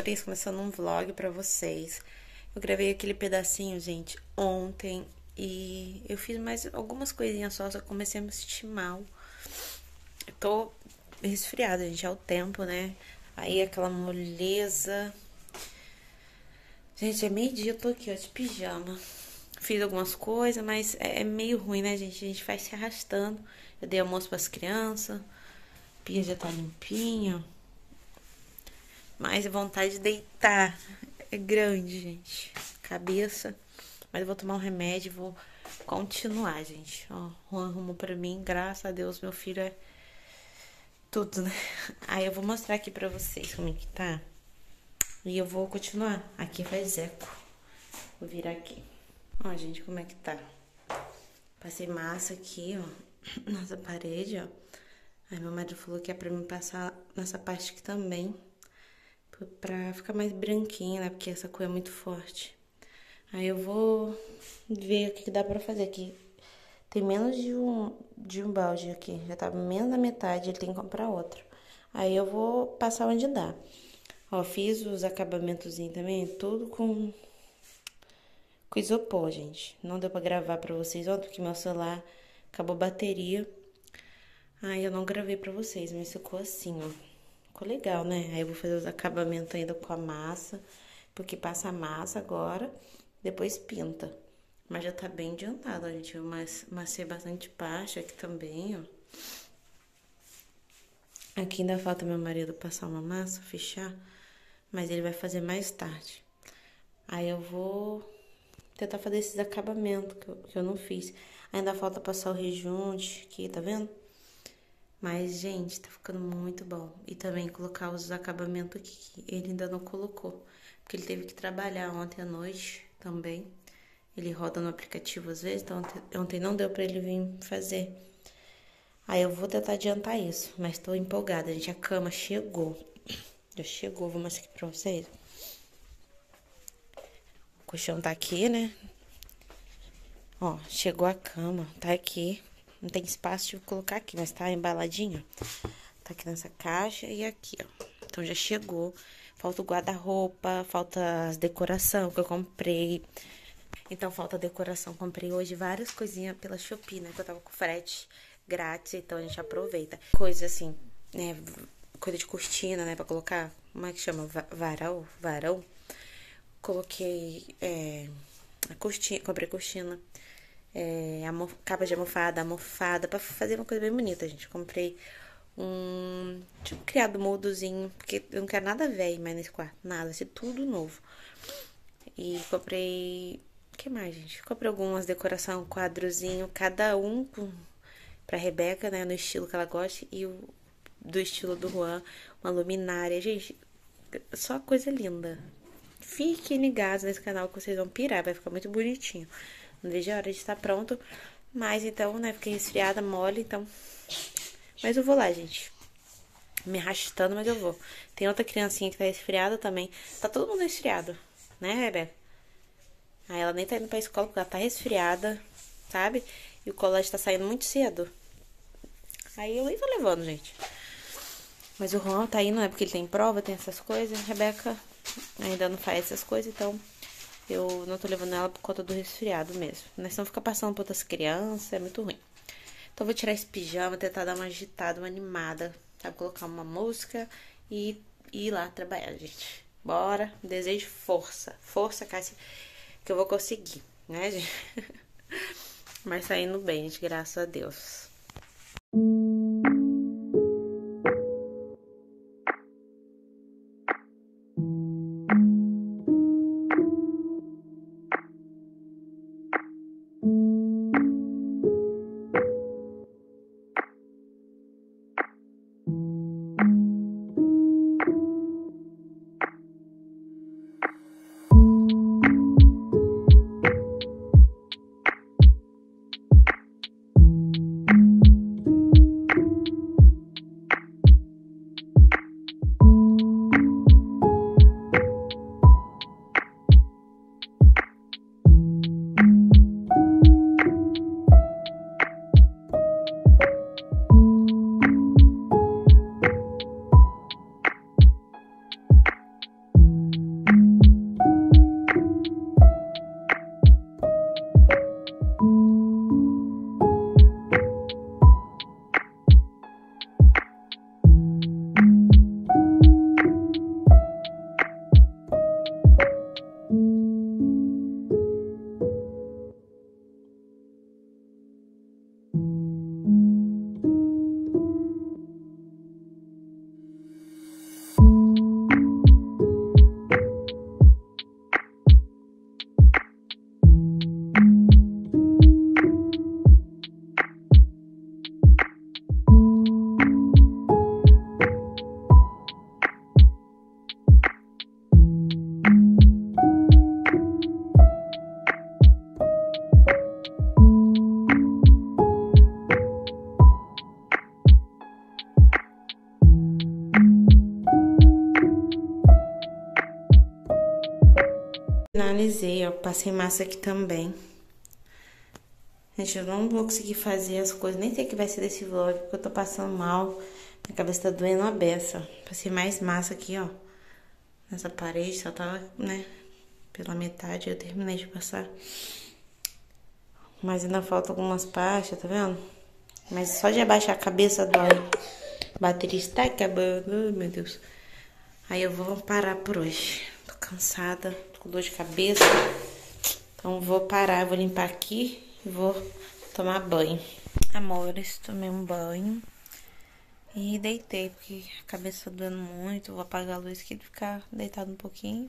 Larissa, começando um vlog pra vocês. Eu gravei aquele pedacinho, gente, ontem. E eu fiz mais algumas coisinhas só comecei a me sentir mal. Eu tô resfriada, gente, é o tempo, né? Aí aquela moleza. Gente, é meio-dia, eu tô aqui, ó, de pijama. Fiz algumas coisas, mas é meio ruim, né, gente? A gente vai se arrastando. Eu dei almoço pras crianças. A pia já tá limpinha. Mas a vontade de deitar é grande, gente. Cabeça. Mas eu vou tomar um remédio e vou continuar, gente. Ó, Juan arrumou pra mim. Graças a Deus, meu filho é tudo, né? Aí eu vou mostrar aqui pra vocês como é que tá. E eu vou continuar. Aqui faz eco. Vou virar aqui. Ó, gente, como é que tá. Passei massa aqui, ó. Nessa parede, ó. Aí meu marido falou que é pra mim passar nessa parte aqui também. Pra ficar mais branquinha, né? Porque essa cor é muito forte. Aí eu vou ver o que dá pra fazer aqui. Tem menos de um balde aqui. Já tá menos da metade, ele tem que comprar outro. Aí eu vou passar onde dá. Ó, fiz os acabamentozinhos também, tudo com isopor, gente. Não deu pra gravar pra vocês ontem, porque meu celular acabou a bateria. Aí eu não gravei pra vocês, mas ficou assim, ó. Ficou legal, né? Aí eu vou fazer os acabamentos ainda com a massa, porque passa a massa agora, depois pinta. Mas já tá bem adiantado, ó, gente. Eu maciei bastante parte aqui também, ó. Aqui ainda falta meu marido passar uma massa, fechar, mas ele vai fazer mais tarde. Aí eu vou tentar fazer esses acabamentos que eu não fiz. Ainda falta passar o rejunte aqui, tá vendo? Mas, gente, tá ficando muito bom. E também colocar os acabamentos aqui, que ele ainda não colocou. Porque ele teve que trabalhar ontem à noite também. Ele roda no aplicativo às vezes, então ontem não deu pra ele vir fazer. Aí eu vou tentar adiantar isso, mas tô empolgada, gente. A cama chegou. Já chegou, vou mostrar aqui pra vocês. O colchão tá aqui, né? Ó, chegou a cama, tá aqui. Não tem espaço de colocar aqui, mas tá embaladinho. Tá aqui nessa caixa e aqui, ó. Então já chegou. Falta o guarda-roupa, falta as decoração que eu comprei. Então falta a decoração. Comprei hoje várias coisinhas pela Shopee, né? Que eu tava com frete grátis, então a gente aproveita. Coisa assim, né? Coisa de cortina, né? Pra colocar, como é que chama? Varão. Coloquei, a cortina, comprei cortina. Capa de almofada, pra fazer uma coisa bem bonita, gente. Comprei tipo, criado moldozinho, porque eu não quero nada velho mais nesse quarto, nada, vai ser tudo novo. E comprei, o que mais, gente? Comprei algumas decoração, quadrozinho, cada um pra Rebeca, né, no estilo que ela gosta, e do estilo do Juan, uma luminária, gente, só coisa linda. Fiquem ligados nesse canal que vocês vão pirar, vai ficar muito bonitinho. Não vejo a hora de estar pronto. Mas então, né, fiquei resfriada, mole, então. Mas eu vou lá, gente. Me arrastando, mas eu vou. Tem outra criancinha que tá resfriada também. Tá todo mundo resfriado, né, Rebeca? Aí ela nem tá indo pra escola porque ela tá resfriada, sabe? E o colégio tá saindo muito cedo. Aí eu nem vou levando, gente. Mas o Juan tá indo, né? Porque ele tem prova, tem essas coisas. A Rebeca ainda não faz essas coisas, então eu não tô levando ela por conta do resfriado mesmo. Né? Senão fica passando pra outras crianças, é muito ruim. Então eu vou tirar esse pijama, tentar dar uma agitada, uma animada, sabe? Colocar uma música e ir lá trabalhar, gente. Bora, desejo força. Força, Cássia, que eu vou conseguir, né, gente? Mas tá indo bem, gente, graças a Deus. Finalizei, ó, passei massa aqui também. Gente, eu não vou conseguir fazer as coisas, nem sei o que vai ser desse vlog, porque eu tô passando mal. Minha cabeça tá doendo a beça. Passei mais massa aqui, ó. Nessa parede, só tava, né, pela metade, eu terminei de passar. Mas ainda falta algumas partes, tá vendo? Mas só de abaixar a cabeça dói. A bateria está acabando, ai, meu Deus. Aí eu vou parar por hoje. Tô cansada, tô com dor de cabeça. Então vou parar, vou limpar aqui e vou tomar banho. Amores, tomei um banho. E deitei, porque a cabeça tá doendo muito. Vou apagar a luz aqui e ficar deitado um pouquinho.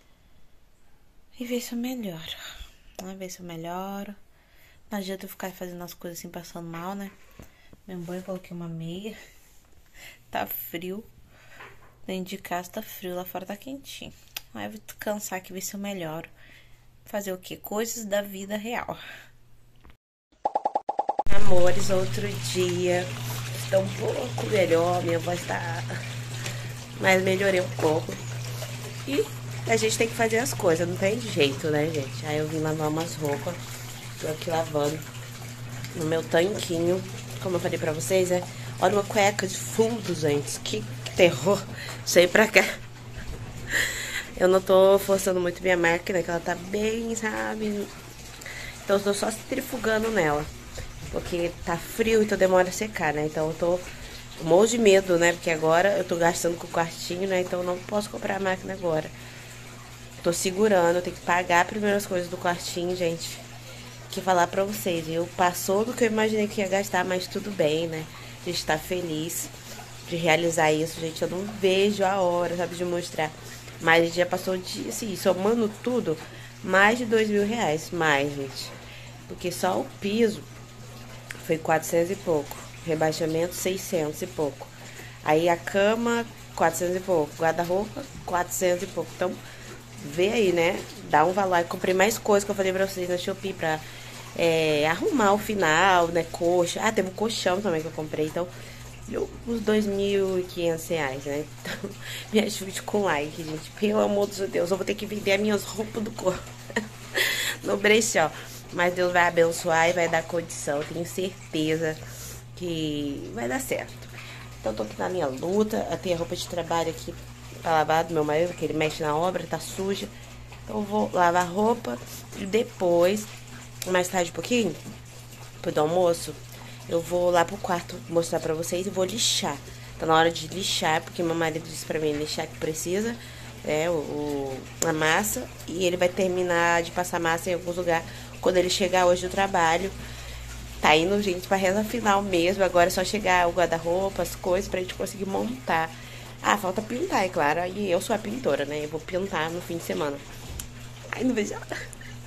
E ver se eu melhoro. Vamos ver se eu melhoro. Não adianta eu ficar fazendo as coisas assim, passando mal, né? Meu banho, coloquei uma meia. Tá frio. Dentro de casa tá frio, lá fora tá quentinho. Aí eu vou cansar aqui, ver se eu melhoro. Fazer o quê? Coisas da vida real. Amores, outro dia. Estou um pouco melhor, minha voz tá... Mas melhorei um pouco. E a gente tem que fazer as coisas, não tem jeito, né, gente? Aí eu vim lavar umas roupas. Tô aqui lavando no meu tanquinho. Como eu falei pra vocês, né? Olha uma cueca de fundo, gente. Que terror. Sei pra cá. Eu não tô forçando muito minha máquina, que ela tá bem, sabe? Então eu tô só trifugando nela. Porque tá frio, então demora a secar, né? Então eu tô com um monte de medo, né? Porque agora eu tô gastando com o quartinho, né? Então eu não posso comprar a máquina agora. Tô segurando, eu tenho que pagar primeiro as coisas do quartinho, gente. Que falar pra vocês, viu? Passou do que eu imaginei que ia gastar, mas tudo bem, né? A gente tá feliz de realizar isso, gente. Eu não vejo a hora, sabe, de mostrar. Mas a gente já passou de, assim, somando tudo, mais de R$2.000. Mais, gente. Porque só o piso foi 400 e pouco. Rebaixamento, 600 e pouco. Aí a cama, 400 e pouco. Guarda-roupa, 400 e pouco. Então, vê aí, né? Dá um valor. Eu comprei mais coisas que eu falei pra vocês na Shopee pra arrumar o final, né? Coxa. Ah, teve um colchão também que eu comprei. Então, uns R$2.500, né? Então, me ajude com like, gente. Pelo amor de Deus, eu vou ter que vender as minhas roupas do corpo no brechó. Mas Deus vai abençoar e vai dar condição. Eu tenho certeza que vai dar certo. Então, eu tô aqui na minha luta. Eu tenho a roupa de trabalho aqui pra lavar do meu marido, que ele mexe na obra, tá suja. Então, eu vou lavar a roupa e depois, mais tarde um pouquinho, depois do almoço, eu vou lá pro quarto mostrar pra vocês e vou lixar. Tá na hora de lixar, porque meu marido disse pra mim lixar que precisa, a massa. E ele vai terminar de passar massa em alguns lugares quando ele chegar hoje do trabalho. Tá indo, gente, pra reza final mesmo. Agora é só chegar o guarda-roupa, as coisas, pra gente conseguir montar. Ah, falta pintar, é claro. Aí eu sou a pintora, né? Eu vou pintar no fim de semana. Ai, não vejo nada.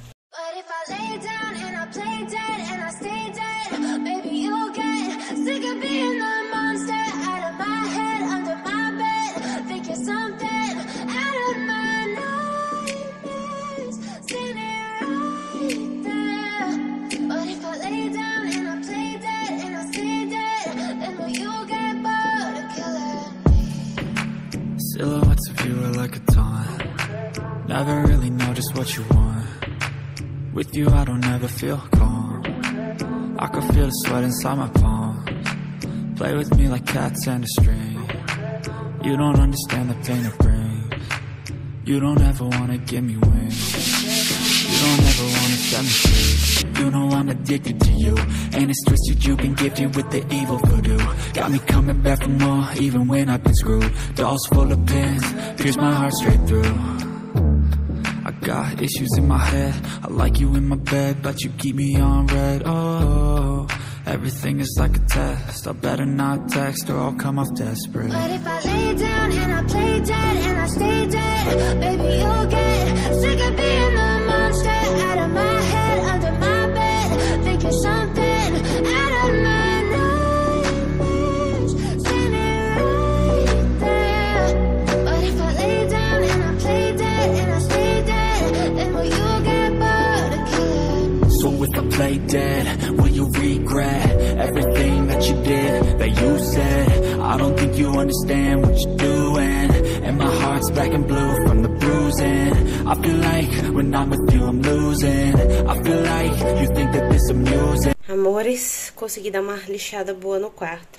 Silhouettes of you are like a taunt. Never really know just what you want. With you I don't ever feel calm. I can feel the sweat inside my palms. Play with me like cats and a string. You don't understand the pain it brings. You don't ever wanna give me wings. You don't ever wanna set me free. You know I'm addicted to you, and it's twisted you've been gifted with the evil voodoo. Got me coming back for more, even when I've been screwed. Dolls full of pins, pierce my heart straight through. I got issues in my head, I like you in my bed, but you keep me on red. Oh, everything is like a test, I better not text or I'll come off desperate. But if I lay down and I play dead and I stay dead, baby you'll get sick of being the monster out of my head, under my bed, thinking something out of my nightmares, standing right there. But if I lay down and I play dead and I stay dead, then will you get bored of killing? So if I play dead, will you regret everything that you did, that you said? I don't think you understand what you're doing. and my heart's black and blue from the bruising. I feel like when I'm with you I'm losing. I feel like you think that this amusing. Amores, consegui dar uma lixada boa no quarto.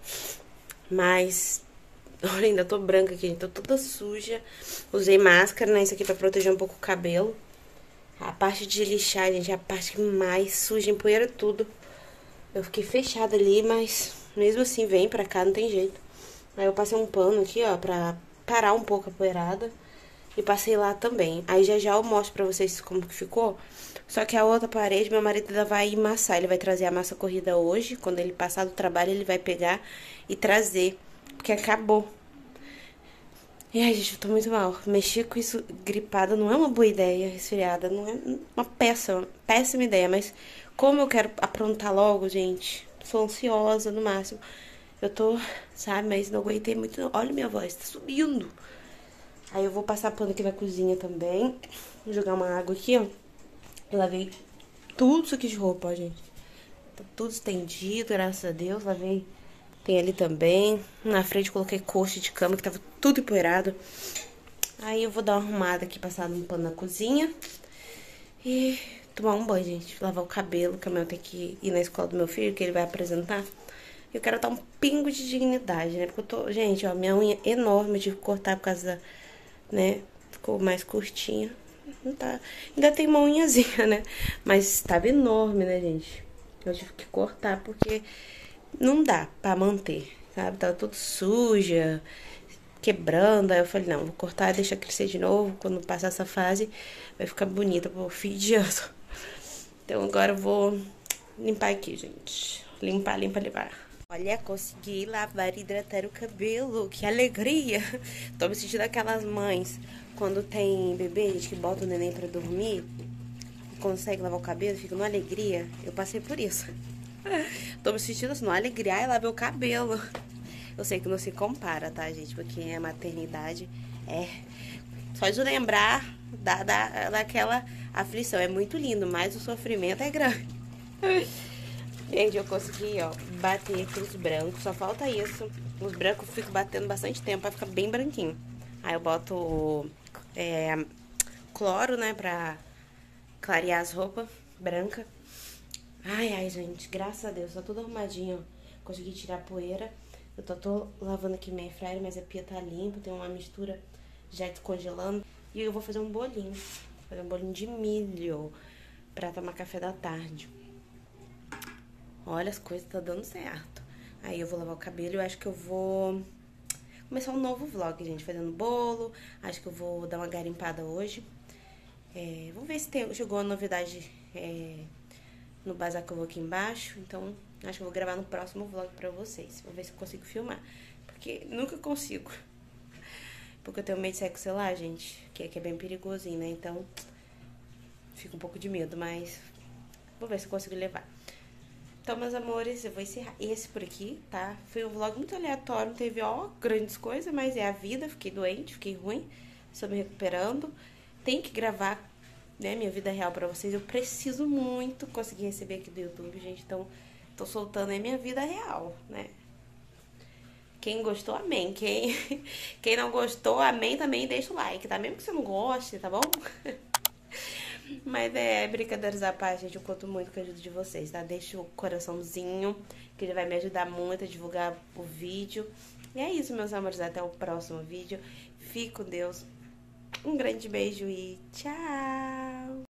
Mas, olha, ainda tô branca aqui, tô toda suja. Usei máscara, né? Isso aqui pra proteger um pouco o cabelo. A parte de lixar, gente, é a parte que mais suja, empoeira tudo. Eu fiquei fechada ali, mas mesmo assim vem pra cá, não tem jeito. Aí eu passei um pano aqui, ó, pra parar um pouco a poeirada. E passei lá também. Aí já eu mostro pra vocês como que ficou. Só que a outra parede, meu marido ainda vai amassar. Ele vai trazer a massa corrida hoje. Quando ele passar do trabalho, ele vai pegar e trazer. Porque acabou. E ai, gente, eu tô muito mal. Mexer com isso gripada não é uma boa ideia. Resfriada não é uma péssima ideia. Mas como eu quero aprontar logo, gente, sou ansiosa no máximo. Eu tô, sabe, mas não aguentei muito. Não. Olha minha voz, tá subindo. Aí eu vou passar pano aqui na cozinha também. Vou jogar uma água aqui, ó. Eu lavei tudo isso aqui de roupa, ó, gente. Tá tudo estendido, graças a Deus. Lavei, tem ali também. Na frente coloquei coxa de cama, que tava tudo empoeirado. Aí eu vou dar uma arrumada aqui, passar um pano na cozinha. E tomar um banho, gente. Lavar o cabelo, que amanhã eu tenho que ir na escola do meu filho, que ele vai apresentar. Eu quero dar um pingo de dignidade, né? Porque eu tô... Gente, ó, minha unha é enorme, eu tive que cortar por causa da... né? Ficou mais curtinha. Não tá... Ainda tem uma unhazinha, né? Mas tava enorme, né, gente? Eu tive que cortar porque não dá pra manter, sabe? Tava tudo suja, quebrando. Aí eu falei, não, vou cortar e deixar crescer de novo. Quando passar essa fase, vai ficar bonita pro fim de ano. Então agora eu vou limpar aqui, gente. Limpar. Olha, consegui lavar e hidratar o cabelo. Que alegria! Tô me sentindo aquelas mães quando tem bebê, gente, que bota o neném pra dormir, consegue lavar o cabelo, fica numa alegria. Eu passei por isso. Tô me sentindo assim, numa alegria. Ai, lavei o cabelo. Eu sei que não se compara, tá, gente? Porque a maternidade é... Só de lembrar daquela aflição. É muito lindo, mas o sofrimento é grande. Gente, eu consegui, ó, bater aqui os brancos. Só falta isso. Os brancos eu fico batendo bastante tempo pra ficar bem branquinho. Aí eu boto cloro, né, pra clarear as roupas brancas. Ai, gente, graças a Deus, tá tudo arrumadinho, ó. Consegui tirar a poeira. Eu tô lavando aqui minha airfryer, mas a pia tá limpa. Tem uma mistura já descongelando. E eu vou fazer um bolinho. Vou fazer um bolinho de milho pra tomar café da tarde. Olha, as coisas tá dando certo. Aí eu vou lavar o cabelo. Eu acho que eu vou começar um novo vlog, gente, fazendo bolo. Acho que eu vou dar uma garimpada hoje. Vamos ver se chegou uma novidade no bazar que eu vou aqui embaixo. Então, acho que eu vou gravar no próximo vlog pra vocês. Vou ver se eu consigo filmar. Porque nunca consigo. Porque eu tenho medo de sair com o celular, gente. Que é bem perigosinho, né? Então, fico um pouco de medo, mas vou ver se eu consigo levar. Então, meus amores, eu vou encerrar esse por aqui, tá? Foi um vlog muito aleatório, não teve, grandes coisas, mas é a vida. Fiquei doente, fiquei ruim, estou me recuperando. Tenho que gravar, né, minha vida real pra vocês. Eu preciso muito conseguir receber aqui do YouTube, gente. Então, tô soltando aí minha vida real, né? Quem gostou, amém. Quem não gostou, amém também, deixa o like, tá? Mesmo que você não goste, tá bom? Mas brincadeiras à parte, gente, eu conto muito com a ajuda de vocês, tá? Deixa o coraçãozinho, que ele vai me ajudar muito a divulgar o vídeo. E é isso, meus amores, até o próximo vídeo. Fique com Deus. Um grande beijo e tchau!